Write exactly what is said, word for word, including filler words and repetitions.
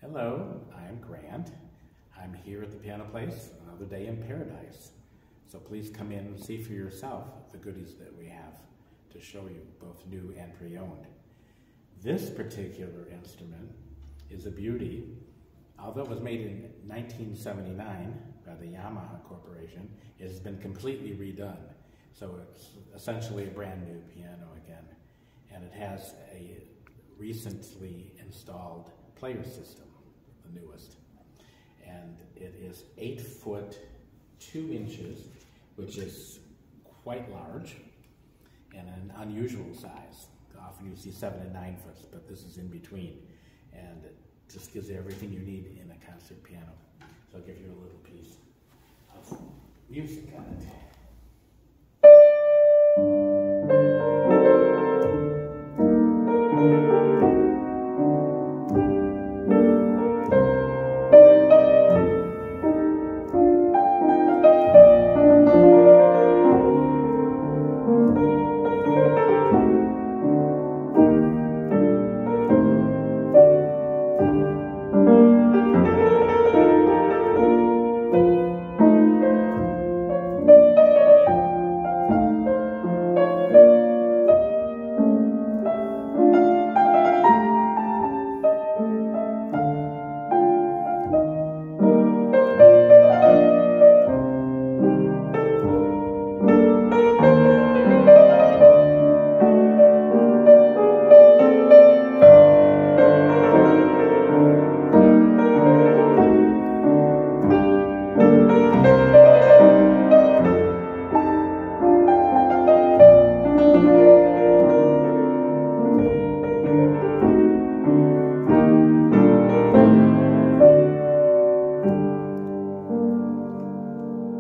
Hello, I'm Grant. I'm here at the Piano Place, another day in paradise. So please come in and see for yourself the goodies that we have to show you, both new and pre-owned. This particular instrument is a beauty. Although it was made in nineteen seventy-nine by the Yamaha Corporation, it has been completely redone. So it's essentially a brand new piano again. And it has a recently installed player system, the newest. And it is eight foot, two inches, which is quite large and an unusual size. Often you see seven and nine foot, but this is in between. And it just gives you everything you need in a concert piano. So I'll give you a little piece of music on it.